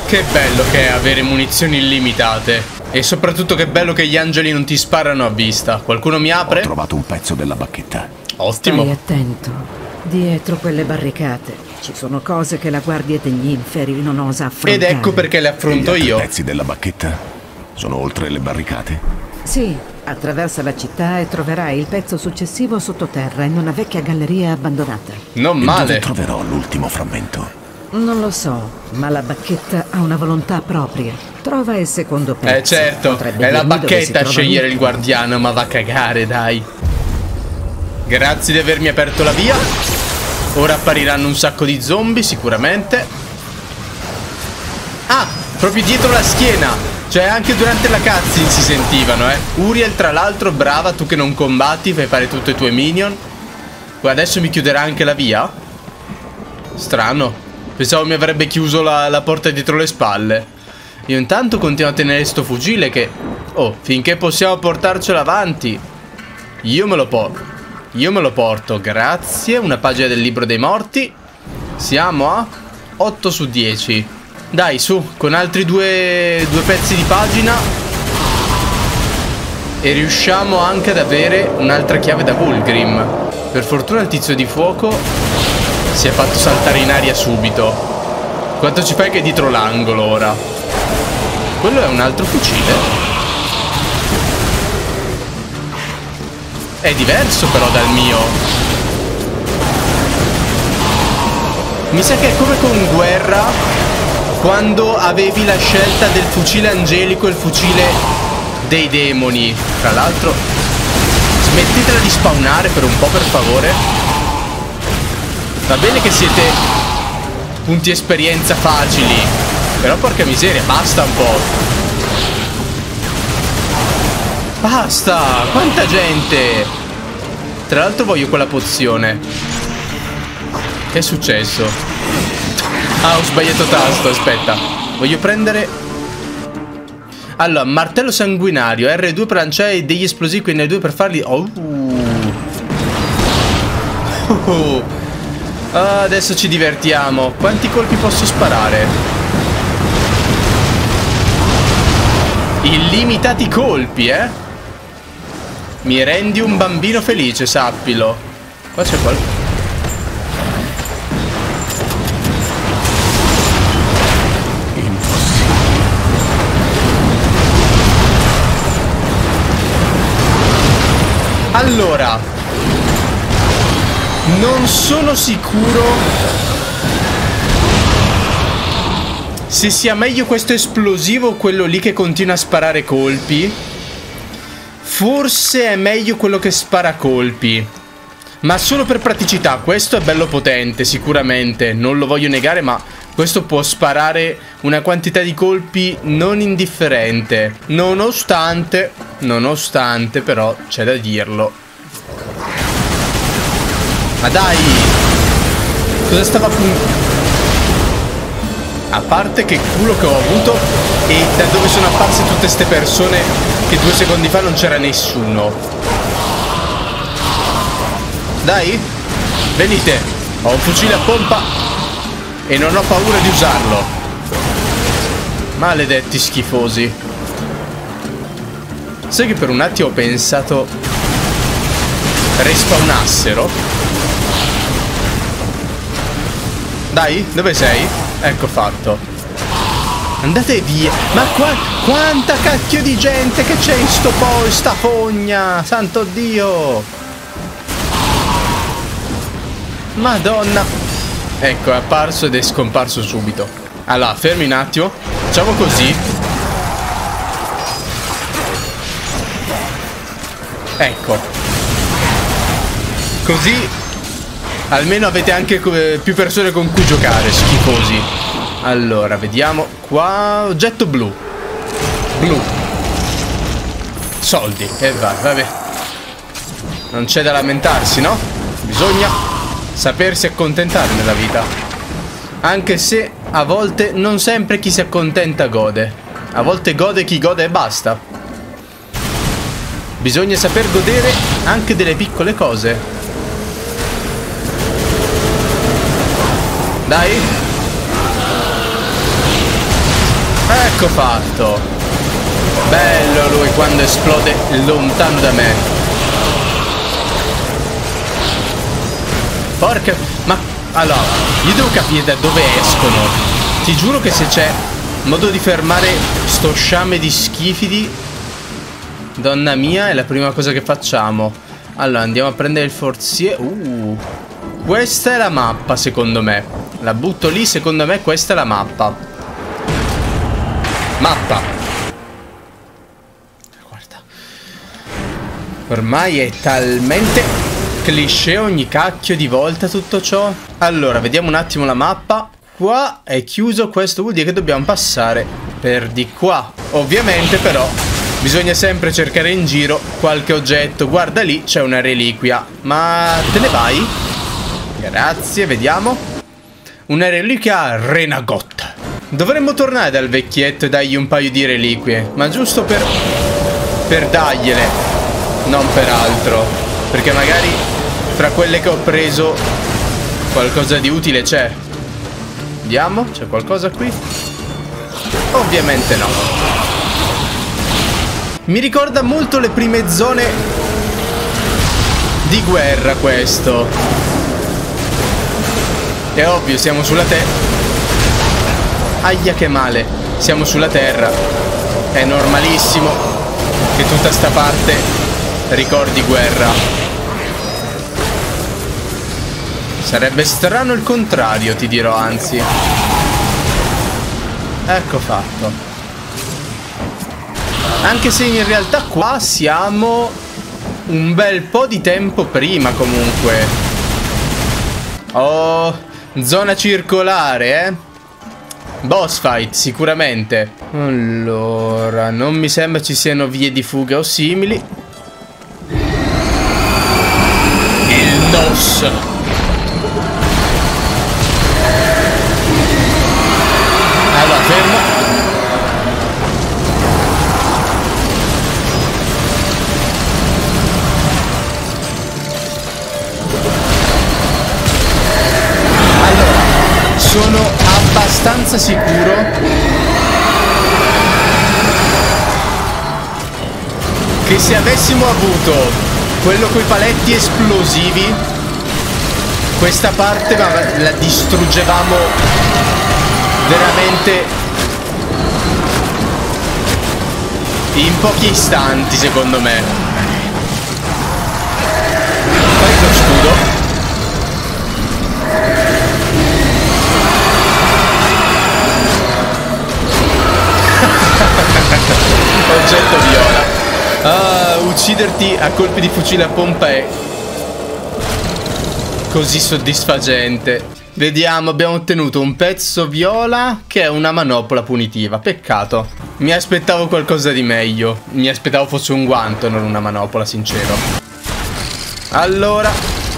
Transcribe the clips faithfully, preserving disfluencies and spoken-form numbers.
Che bello che è avere munizioni illimitate. E soprattutto che bello che gli angeli non ti sparano a vista. Qualcuno mi apre? Ho trovato un pezzo della bacchetta. Ottimo. Stai attento. Dietro quelle barricate ci sono cose che la guardia degli inferi non osa affrontare. Ed ecco perché le affronto E gli altri io. pezzi della bacchetta sono oltre le barricate? Sì, attraversa la città e troverai il pezzo successivo sottoterra in una vecchia galleria abbandonata. Non E male. dove troverò l'ultimo frammento? Non lo so, ma la bacchetta ha una volontà propria. Trova il secondo pezzo. Eh certo, Potrebbe è la dirmi dove si bacchetta a trova scegliere il l'ultimo. guardiano, ma va a cagare, dai. Grazie di avermi aperto la via. Ora appariranno un sacco di zombie, sicuramente. Ah, proprio dietro la schiena. Cioè anche durante la cutscene si sentivano, eh. Uriel, tra l'altro, brava, tu che non combatti, fai fare tutti i tuoi minion. Guarda, adesso mi chiuderà anche la via. Strano. Pensavo mi avrebbe chiuso la, la porta dietro le spalle. Io intanto continuo a tenere sto fucile che... Oh, finché possiamo portarcelo avanti. Io me lo porto. Io me lo porto, grazie. Una pagina del libro dei morti. Siamo a otto su dieci. Dai, su, con altri due, due pezzi di pagina. E riusciamo anche ad avere un'altra chiave da Vulgrim. Per fortuna il tizio di fuoco si è fatto saltare in aria subito. Quanto ci fai che è dietro l'angolo ora? Quello è un altro fucile. È diverso però dal mio. Mi sa che è come con Guerra, quando avevi la scelta del fucile angelico e il fucile dei demoni. Tra l'altro, smettetela di spawnare per un po', per favore. Va bene che siete punti esperienza facili, però porca miseria, basta un po'. Basta, quanta gente. Tra l'altro voglio quella pozione. Che è successo? Ah, ho sbagliato tasto, aspetta. Voglio prendere... Allora, martello sanguinario, R due per lanciare degli esplosivi, quindi R due per farli... Oh. Oh. Ah, adesso ci divertiamo. Quanti colpi posso sparare? Illimitati colpi, eh? Mi rendi un bambino felice, sappilo. Qua c'è qualcosa. Allora, non sono sicuro se sia meglio questo esplosivo o quello lì che continua a sparare colpi. Forse è meglio quello che spara colpi, ma solo per praticità. Questo è bello potente, sicuramente, non lo voglio negare, ma questo può sparare una quantità di colpi non indifferente. Nonostante, nonostante però, c'è da dirlo. Ma dai! Cosa stava appunto? A parte che culo che ho avuto e da dove sono apparse tutte ste persone che due secondi fa non c'era nessuno. Dai! Venite! Ho un fucile a pompa e non ho paura di usarlo. Maledetti schifosi. Sai che per un attimo ho pensato respawnassero? Dai, dove sei? Ecco fatto. Andate via. Ma qua, quanta cacchio di gente che c'è in sto po', sta fogna. Santo Dio. Madonna. Ecco, è apparso ed è scomparso subito. Allora, fermi un attimo. Facciamo così. Ecco. Così almeno avete anche più persone con cui giocare, schifosi. Allora, vediamo. Qua, oggetto blu. Blu. Soldi. E vai, vabbè. Non c'è da lamentarsi, no? Bisogna sapersi accontentare nella vita. Anche se a volte non sempre chi si accontenta gode. A volte gode chi gode e basta. Bisogna saper godere anche delle piccole cose. Dai. Ecco fatto. Bello lui quando esplode lontano da me. Porca... Ma... Allora, io devo capire da dove escono. Ti giuro che se c'è modo di fermare sto sciame di schifidi, donna mia, è la prima cosa che facciamo. Allora, andiamo a prendere il forziere. Uh, questa è la mappa, secondo me. La butto lì, secondo me questa è la mappa. Mappa. Guarda. Ormai è talmente cliché ogni cacchio di volta tutto ciò. Allora, vediamo un attimo la mappa. Qua è chiuso, questo vuol dire che dobbiamo passare per di qua. Ovviamente però bisogna sempre cercare in giro qualche oggetto. Guarda lì, c'è una reliquia. Ma te ne vai? Grazie, vediamo. Una reliquia Renagot. Dovremmo tornare dal vecchietto e dargli un paio di reliquie. Ma giusto per... per dargliele. Non per altro. Perché magari fra quelle che ho preso qualcosa di utile c'è. Vediamo, c'è qualcosa qui? Ovviamente no. Mi ricorda molto le prime zone di guerra questo. È ovvio, siamo sulla terra. Aia che male. Siamo sulla terra. È normalissimo che tutta sta parte ricordi guerra. Sarebbe strano il contrario, ti dirò, anzi. Ecco fatto. Anche se in realtà qua siamo un bel po' di tempo prima comunque. Oh, zona circolare, eh? Boss fight, sicuramente. Allora, non mi sembra ci siano vie di fuga o simili. Il N O S. Allora, fermo. Allora, sono abbastanza sicuro che se avessimo avuto quello coi paletti esplosivi, questa parte la distruggevamo veramente in pochi istanti, secondo me. Fai lo scudo. Oggetto viola. Ah, ucciderti a colpi di fucile a pompa è così soddisfacente. Vediamo, abbiamo ottenuto un pezzo viola che è una manopola punitiva. Peccato. Mi aspettavo qualcosa di meglio. Mi aspettavo fosse un guanto, non una manopola, sincero. Allora,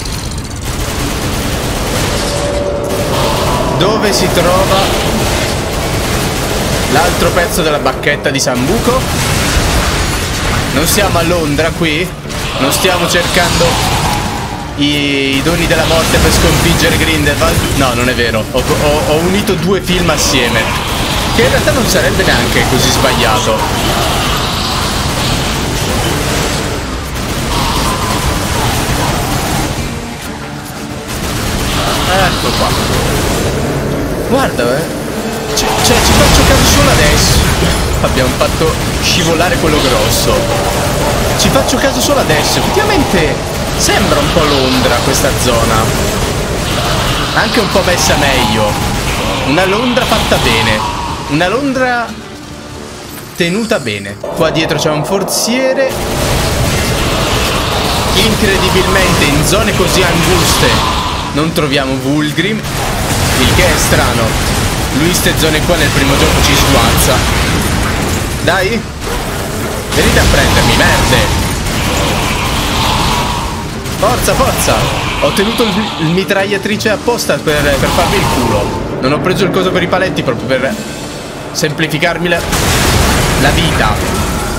dove si trova l'altro pezzo della bacchetta di Sambuco? Non siamo a Londra qui? Non stiamo cercando I, i doni della morte per sconfiggere Grindelwald? No, non è vero. Ho, ho, ho unito due film assieme, che in realtà non sarebbe neanche così sbagliato. Ecco qua. Guarda, eh. Cioè, cioè, ci faccio caso solo adesso. Abbiamo fatto scivolare quello grosso. Ci faccio caso solo adesso. Effettivamente sembra un po' Londra questa zona. Anche un po' messa meglio. Una Londra fatta bene. Una Londra tenuta bene. Qua dietro c'è un forziere. Incredibilmente in zone così anguste non troviamo Vulgrim, il che è strano. Lui ste zone qua nel primo gioco ci sguazza. Dai, venite a prendermi, merde. Forza, forza. Ho tenuto il, il mitragliatrice apposta per, per farmi il culo. Non ho preso il coso per i paletti proprio per semplificarmi la, la vita.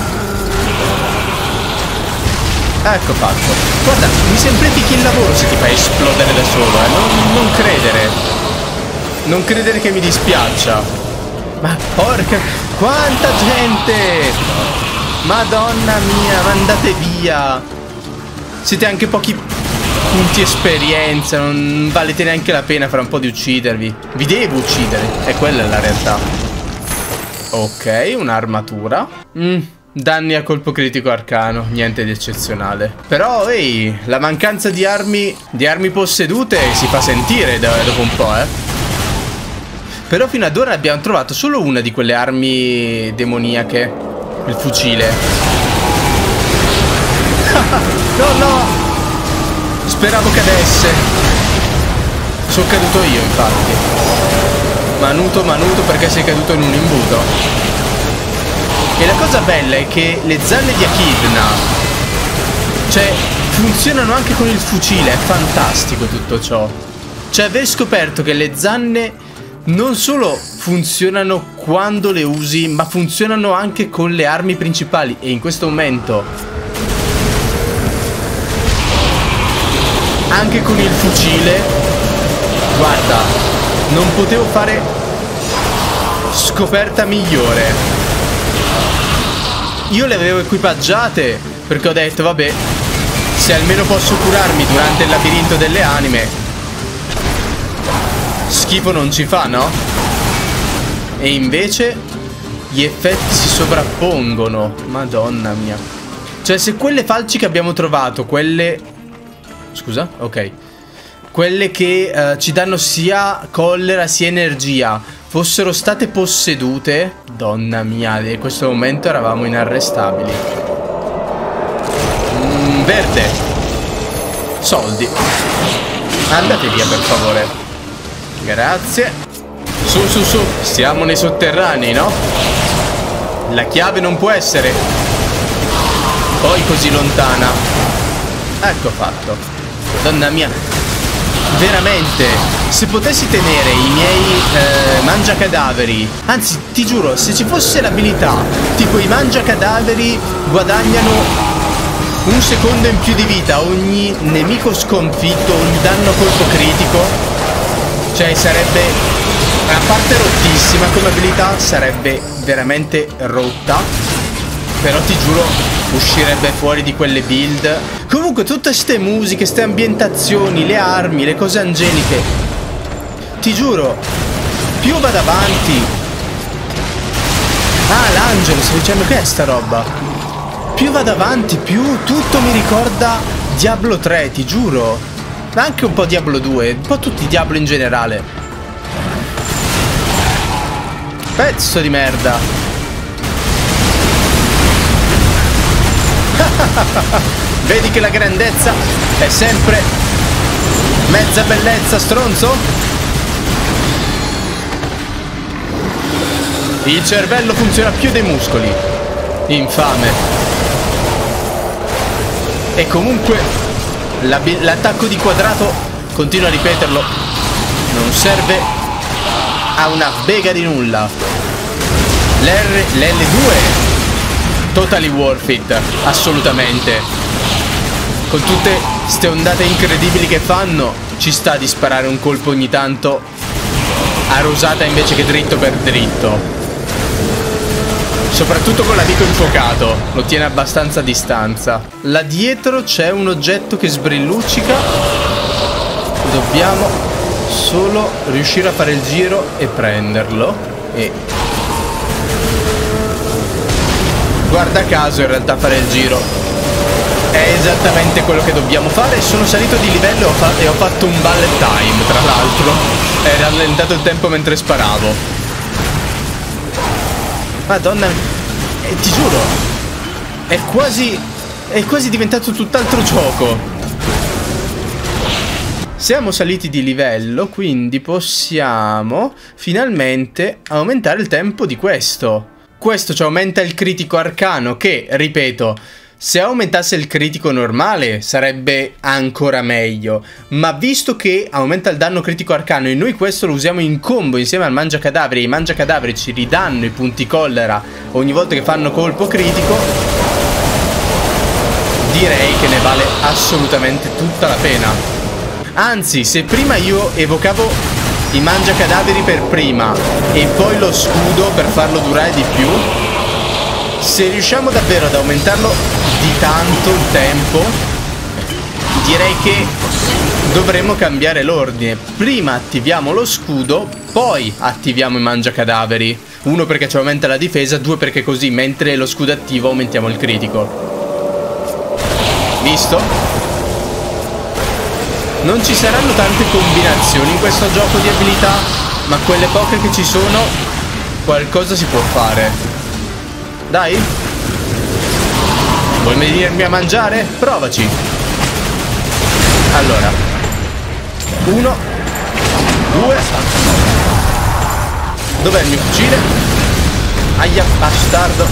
Ecco fatto. Guarda, mi semplifichi il lavoro se ti fai esplodere da solo, eh. Non, non credere. Non credere che mi dispiaccia. Ma porca... Quanta gente! Madonna mia, ma andate via! Siete anche pochi punti esperienza, non valete neanche la pena fra un po' di uccidervi. Vi devo uccidere, e quella è la realtà. Ok, un'armatura. Mm, danni a colpo critico arcano, niente di eccezionale. Però, ehi, la mancanza di armi, di armi possedute si fa sentire dopo un po', eh. Però fino ad ora abbiamo trovato solo una di quelle armi demoniache. Il fucile. No, no! Speravo cadesse. Sono caduto io, infatti. Manuto, manuto, perché sei caduto in un imbuto. E la cosa bella è che le zanne di Echidna, cioè, funzionano anche con il fucile. È fantastico tutto ciò. Cioè, aver scoperto che le zanne non solo funzionano quando le usi, ma funzionano anche con le armi principali. E in questo momento anche con il fucile, guarda, non potevo fare scoperta migliore. Io le avevo equipaggiate perché ho detto, vabbè, se almeno posso curarmi durante il labirinto delle anime, schifo non ci fa, no? E invece gli effetti si sovrappongono. Madonna mia. Cioè, se quelle falci che abbiamo trovato, quelle... Scusa? Ok. Quelle che uh, ci danno sia collera sia energia, fossero state possedute, donna mia, in questo momento eravamo inarrestabili. Mm, verde. Soldi. Andate via, per favore. Grazie. Su, su, su. Siamo nei sotterranei, no? La chiave non può essere poi così lontana. Ecco fatto. Madonna mia. Veramente, se potessi tenere i miei eh, mangiacadaveri, anzi, ti giuro, se ci fosse l'abilità, tipo i mangiacadaveri guadagnano un secondo in più di vita ogni nemico sconfitto, ogni danno a colpo critico, cioè sarebbe, a parte rottissima come abilità, sarebbe veramente rotta. Però ti giuro, uscirebbe fuori di quelle build. Comunque tutte ste musiche, ste ambientazioni, le armi, le cose angeliche, ti giuro, più vado avanti. Ah, l'angelo, sto dicendo che è sta roba. Più vado avanti, più tutto mi ricorda Diablo tre, ti giuro. Ma anche un po' Diablo due, un po' tutti i Diablo in generale. Pezzo di merda. Vedi che la grandezza è sempre mezza bellezza, stronzo? Il cervello funziona più dei muscoli. Infame. E comunque l'attacco di quadrato, continuo a ripeterlo, non serve a una bega di nulla. L'L due totally worth it, assolutamente. Con tutte ste ondate incredibili che fanno, ci sta di sparare un colpo ogni tanto a rosata invece che dritto per dritto. Soprattutto con l'amico infuocato, lo tiene abbastanza a distanza. Là dietro c'è un oggetto che sbrilluccica. Dobbiamo solo riuscire a fare il giro e prenderlo. E... guarda caso in realtà fare il giro è esattamente quello che dobbiamo fare. Sono salito di livello e ho, fa e ho fatto un bullet time, tra l'altro. È rallentato il tempo mentre sparavo. Madonna, eh, ti giuro, è quasi, è quasi diventato tutt'altro gioco. Siamo saliti di livello, quindi possiamo finalmente aumentare il tempo di questo. Questo ci aumenta il critico arcano che, ripeto, se aumentasse il critico normale sarebbe ancora meglio. Ma visto che aumenta il danno critico arcano e noi questo lo usiamo in combo insieme al mangiacadaveri, e i mangiacadaveri ci ridanno i punti collera ogni volta che fanno colpo critico, direi che ne vale assolutamente tutta la pena. Anzi, se prima io evocavo i mangiacadaveri per prima e poi lo scudo per farlo durare di più, se riusciamo davvero ad aumentarlo di tanto il tempo, direi che dovremmo cambiare l'ordine. Prima attiviamo lo scudo, poi attiviamo i mangiacadaveri. Uno perché ci aumenta la difesa, due perché così mentre lo scudo è attivo aumentiamo il critico. Visto? Non ci saranno tante combinazioni in questo gioco di abilità, ma quelle poche che ci sono, qualcosa si può fare. Dai? Vuoi venirmi a mangiare? Provaci. Allora. Uno. Due. Dov'è il mio fucile? Aia, bastardo.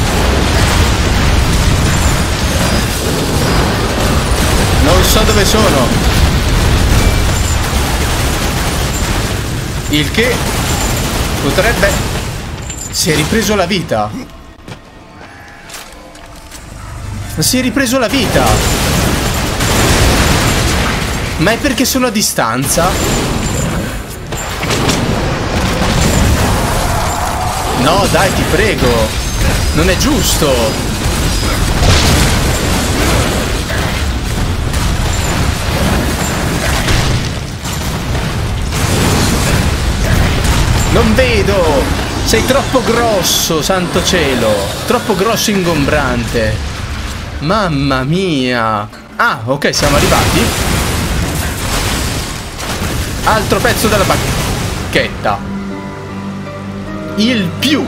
Non so dove sono. Il che potrebbe... Si è ripreso la vita. Si è ripreso la vita. Ma è perché sono a distanza? No, dai, ti prego. Non è giusto. Non vedo! Sei troppo grosso, santo cielo! Troppo grosso e ingombrante! Mamma mia! Ah, ok, siamo arrivati. Altro pezzo della bacchetta. Il più.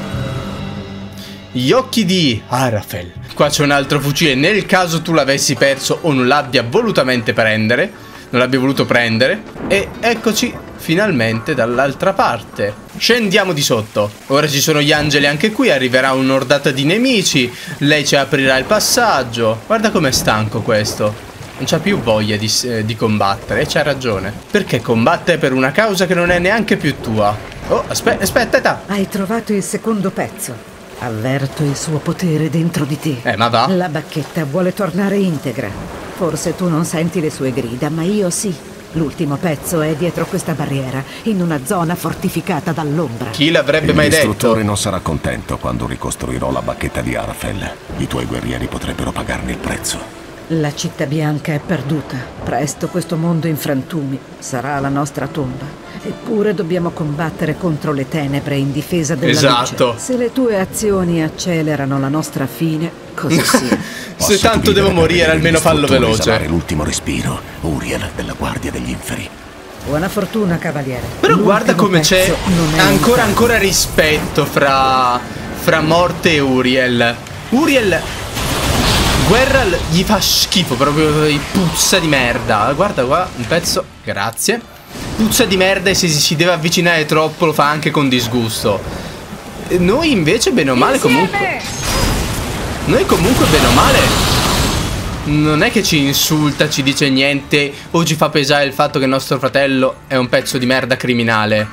Gli occhi di Arafel. Qua c'è un altro fucile. Nel caso tu l'avessi perso o non l'abbia volutamente prendere. Non l'abbia voluto prendere. E eccoci finalmente dall'altra parte. Scendiamo di sotto. Ora ci sono gli angeli anche qui. Arriverà un'ordata di nemici. Lei ci aprirà il passaggio. Guarda com'è stanco questo. Non c'ha più voglia di, eh, di combattere. E c'ha ragione. Perché combatte per una causa che non è neanche più tua. Oh, aspetta, aspetta. Hai trovato il secondo pezzo. Avverto il suo potere dentro di te. Eh, ma va. La bacchetta vuole tornare integra. Forse tu non senti le sue grida, ma io sì. L'ultimo pezzo è dietro questa barriera, in una zona fortificata dall'ombra. Chi l'avrebbe mai detto? Il distruttore non sarà contento quando ricostruirò la bacchetta di Arafel. I tuoi guerrieri potrebbero pagarne il prezzo. La città bianca è perduta. Presto questo mondo in frantumi sarà la nostra tomba. Eppure dobbiamo combattere contro le tenebre in difesa della esatto. luce. Se le tue azioni accelerano la nostra fine, così sia. Se tanto devo morire, almeno fallo veloce. L'ultimo respiro, Uriel della Guardia degli Inferi. Buona fortuna, cavaliere. Però guarda come c'è ancora ancora rispetto fra fra morte e Uriel. Uriel guerra gli fa schifo, proprio puzza di merda. Guarda qua, un pezzo, grazie. Puzza di merda e se si deve avvicinare troppo lo fa anche con disgusto. Noi invece bene o male comunque Noi comunque bene o male non è che ci insulta, ci dice niente o ci fa pesare il fatto che il nostro fratello è un pezzo di merda criminale.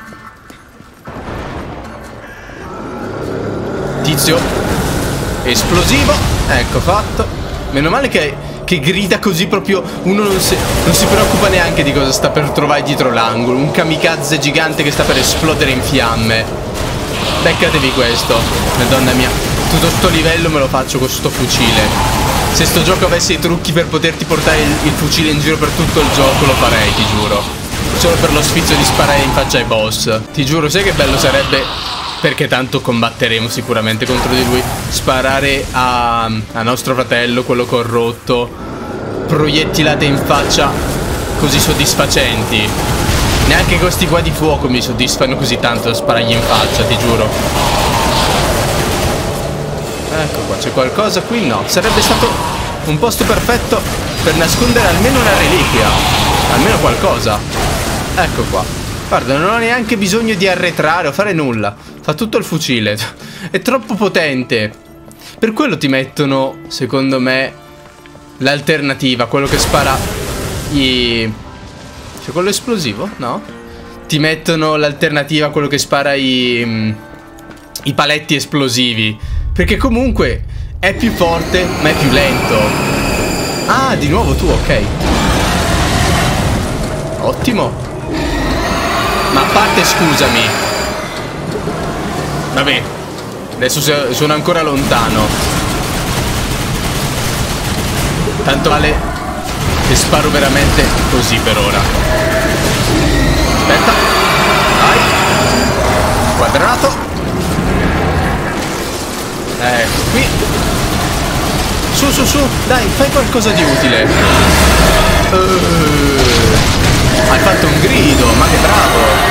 Tizio esplosivo. Ecco fatto. Meno male che, che grida così proprio. Uno non si, non si preoccupa neanche di cosa sta per trovare dietro l'angolo. Un kamikaze gigante che sta per esplodere in fiamme. Beccatevi questo. Madonna mia, tutto sto livello me lo faccio con sto fucile. Se sto gioco avesse i trucchi per poterti portare il, il fucile in giro per tutto il gioco lo farei, ti giuro. Solo per lo sfizio di sparare in faccia ai boss. Ti giuro, sai che bello sarebbe? Perché tanto combatteremo sicuramente contro di lui. Sparare a, a nostro fratello, quello corrotto, proiettilate in faccia così soddisfacenti. Neanche questi qua di fuoco mi soddisfano così tanto da sparargli in faccia, ti giuro. Ecco qua, c'è qualcosa qui? No, sarebbe stato un posto perfetto per nascondere almeno una reliquia. Almeno qualcosa. Ecco qua. Guarda, non ho neanche bisogno di arretrare o fare nulla. Fa tutto il fucile. È troppo potente. Per quello ti mettono, secondo me, l'alternativa, quello che spara i... C'è quello esplosivo? No? Ti mettono l'alternativa, quello che spara i... i paletti esplosivi. Perché comunque è più forte, ma è più lento. Ah, di nuovo tu, ok. Ottimo. Ma a parte, scusami. Vabbè, adesso sono ancora lontano. Tanto vale che sparo veramente così per ora. Aspetta. Vai. Quadrato. Ecco qui. Su, su, su. Dai, fai qualcosa di utile. Uh, hai fatto un grido, ma che bravo.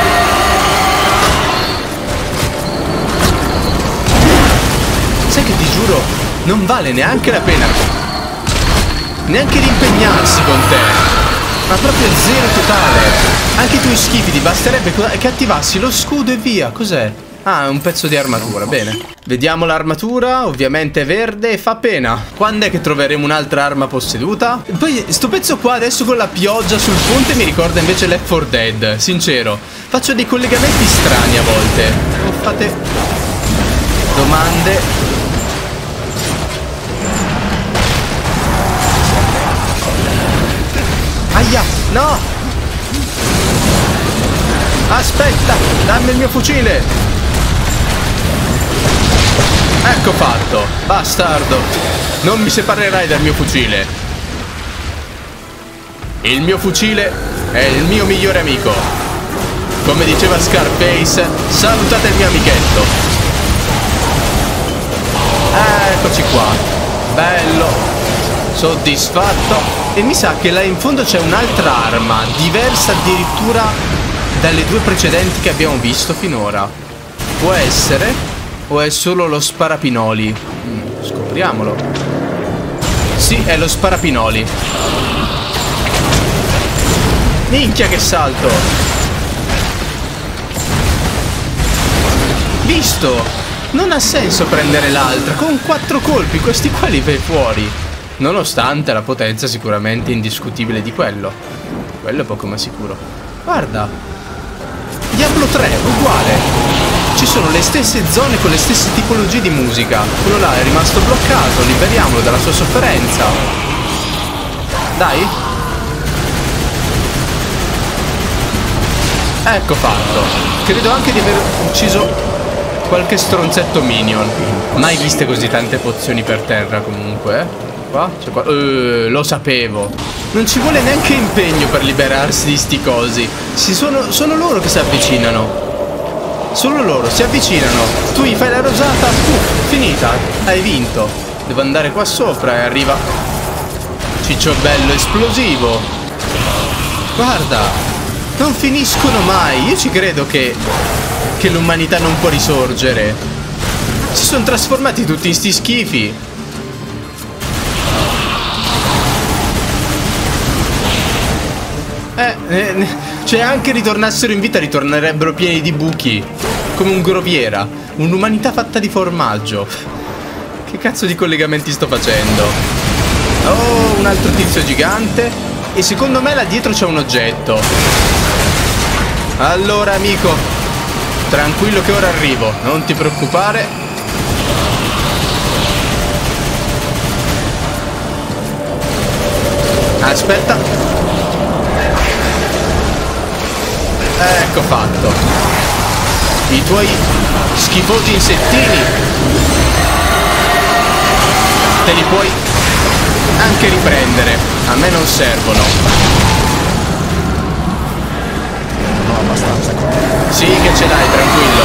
Sai che ti giuro, non vale neanche la pena, neanche di impegnarsi con te. Ma proprio zero totale. Anche i tuoi schifi, ti basterebbe che attivassi lo scudo e via. Cos'è? Ah, è un pezzo di armatura, bene. Vediamo l'armatura, ovviamente è verde e fa pena. Quando è che troveremo un'altra arma posseduta? E poi sto pezzo qua adesso con la pioggia sul ponte mi ricorda invece Left four Dead. Sincero, faccio dei collegamenti strani a volte. Non fate domande. Aia, no! Aspetta, dammi il mio fucile. Ecco fatto, bastardo. Non mi separerai dal mio fucile. Il mio fucile è il mio migliore amico. Come diceva Scarface, salutate il mio amichetto. Eccoci qua. Bello. Soddisfatto. E mi sa che là in fondo c'è un'altra arma, diversa addirittura dalle due precedenti che abbiamo visto finora. Può essere... o è solo lo sparapinoli? Mm, scopriamolo. Sì, è lo sparapinoli. Minchia che salto. Visto? Non ha senso prendere l'altra. Con quattro colpi questi qua li fai fuori. Nonostante la potenza sicuramente indiscutibile di quello. Quello è poco ma sicuro. Guarda, Diablo tre, uguale. Ci sono le stesse zone con le stesse tipologie di musica. Quello là è rimasto bloccato, liberiamolo dalla sua sofferenza. Dai. Ecco fatto. Credo anche di aver ucciso qualche stronzetto minion. Mai viste così tante pozioni per terra comunque, eh? Qua? C'è qua. Uh, lo sapevo. Non ci vuole neanche impegno per liberarsi di sti cosi. Si sono, sono loro che si avvicinano. Solo loro si avvicinano. Tu gli fai la rosata. Uh, finita. Hai vinto. Devo andare qua sopra e arriva Ciccio bello esplosivo. Guarda, non finiscono mai. Io ci credo che Che l'umanità non può risorgere. Si sono trasformati tutti in sti schifi. Eh, eh, cioè anche ritornassero in vita ritornerebbero pieni di buchi. Come un groviera. Un'umanità fatta di formaggio. Che cazzo di collegamenti sto facendo? Oh, un altro tizio gigante. E secondo me là dietro c'è un oggetto. Allora amico, tranquillo che ora arrivo. Non ti preoccupare. Aspetta. Ecco fatto. I tuoi schifosi insettini te li puoi anche riprendere. A me non servono. Non ho abbastanza. Sì che ce l'hai, tranquillo.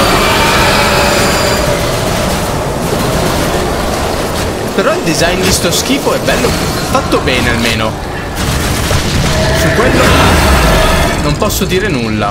Però il design di sto schifo è bello. Fatto bene almeno. Su quello non posso dire nulla.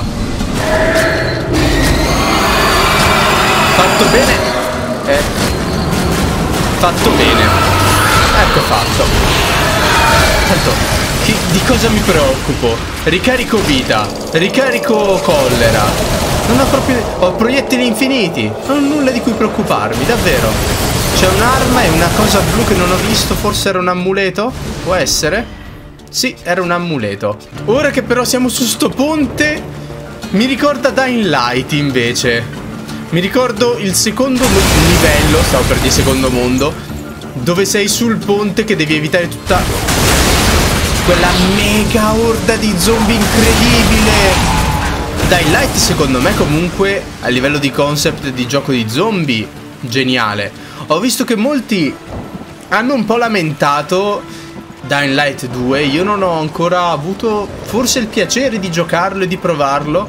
Fatto bene. Eh. Fatto bene. Ecco fatto. Tanto, chi, di cosa mi preoccupo? Ricarico vita. Ricarico collera. Non ho proprio... Ho proiettili infiniti. Non ho nulla di cui preoccuparmi, davvero. C'è un'arma e una cosa blu che non ho visto. Forse era un amuleto? Può essere? Sì, era un amuleto. Ora che però siamo su sto ponte, mi ricorda Dying Light invece. Mi ricordo il secondo livello, stavo per dire secondo mondo, dove sei sul ponte che devi evitare tutta quella mega orda di zombie incredibile. Dying Light secondo me comunque a livello di concept di gioco di zombie geniale. Ho visto che molti hanno un po' lamentato Dying Light due. Io non ho ancora avuto forse il piacere di giocarlo e di provarlo,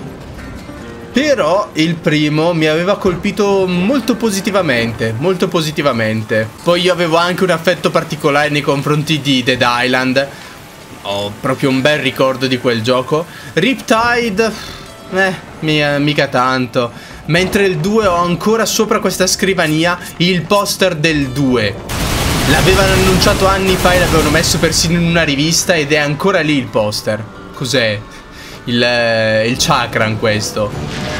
però il primo mi aveva colpito molto positivamente, molto positivamente. Poi io avevo anche un affetto particolare nei confronti di Dead Island. Ho proprio un bel ricordo di quel gioco. Riptide, eh, mica tanto. Mentre il due ho ancora sopra questa scrivania il poster del due. L'avevano annunciato anni fa e l'avevano messo persino in una rivista ed è ancora lì il poster. Cos'è? Il, eh, il Chakran questo.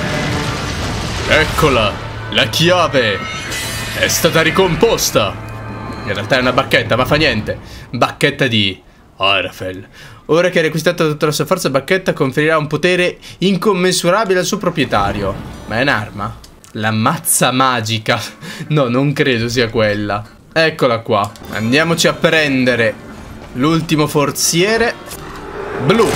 Eccola, la chiave è stata ricomposta. In realtà è una bacchetta, ma fa niente. Bacchetta di Arafel. Ora che ha riacquistato tutta la sua forza, Bacchetta conferirà un potere incommensurabile al suo proprietario. Ma è un'arma? La mazza magica. No, non credo sia quella. Eccola qua. Andiamoci a prendere l'ultimo forziere blu.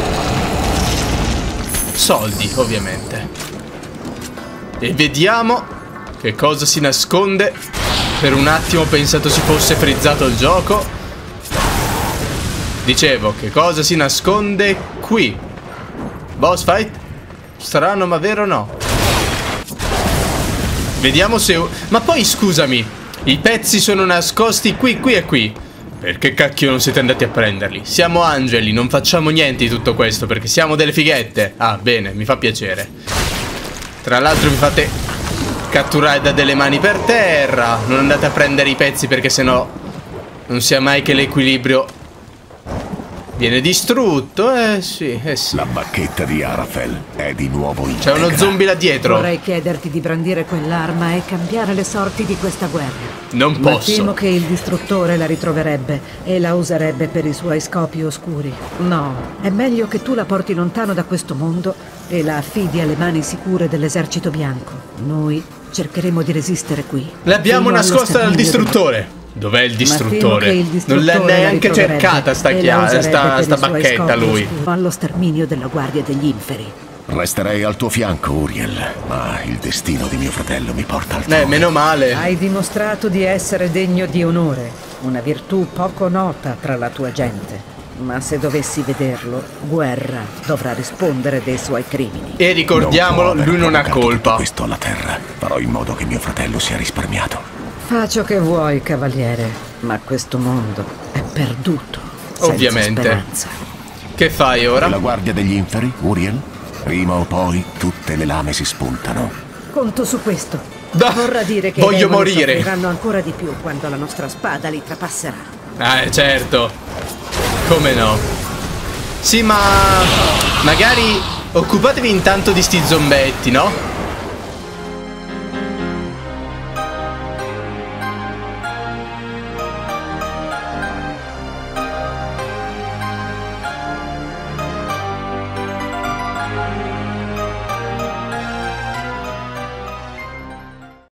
Soldi, ovviamente. E vediamo che cosa si nasconde. Per un attimo ho pensato si fosse frizzato il gioco. Dicevo, che cosa si nasconde qui? Boss fight? Strano ma vero o no? Vediamo se... Ma poi scusami, i pezzi sono nascosti qui, qui e qui. Perché cacchio non siete andati a prenderli? Siamo angeli, non facciamo niente di tutto questo perché siamo delle fighette. Ah, bene, mi fa piacere. Tra l'altro vi fate catturare da delle mani per terra. Non andate a prendere i pezzi perché sennò non sia mai che l'equilibrio viene distrutto. Eh sì, eh sì. La bacchetta di Arafel è di nuovo integra. C'è uno zombie là dietro. Vorrei chiederti di brandire quell'arma e cambiare le sorti di questa guerra. Non Ma posso. temo che il distruttore la ritroverebbe e la userebbe per i suoi scopi oscuri. No, è meglio che tu la porti lontano da questo mondo e la affidi alle mani sicure dell'esercito bianco. Noi cercheremo di resistere qui. L'abbiamo fino allo nascosta dal sterminio distruttore. Dov'è il distruttore? il distruttore? Non l'ha neanche cercata sta, e la chia userebbe sta, per sta i suoi bacchetta scopi lui. oscuri. Allo sterminio della guardia degli inferi. Resterei al tuo fianco, Uriel, ma il destino di mio fratello mi porta altrove. Eh, meno male. Hai dimostrato di essere degno di onore, una virtù poco nota tra la tua gente. Ma se dovessi vederlo, Guerra dovrà rispondere dei suoi crimini. E ricordiamolo, non lui non ha tutto colpa. questo alla terra. Farò in modo che mio fratello sia risparmiato. Faccio che vuoi, cavaliere, ma questo mondo è perduto. Ovviamente. Senza speranza. Che fai ora? La guardia degli inferi, Uriel? Prima o poi tutte le lame si spuntano. Conto su questo. Da- Vorrà dire che voglio i demoni morire. soffriranno ancora di più quando la nostra spada li trapasserà. Eh, certo. Come no? Sì, ma magari occupatevi intanto di sti zombetti, no?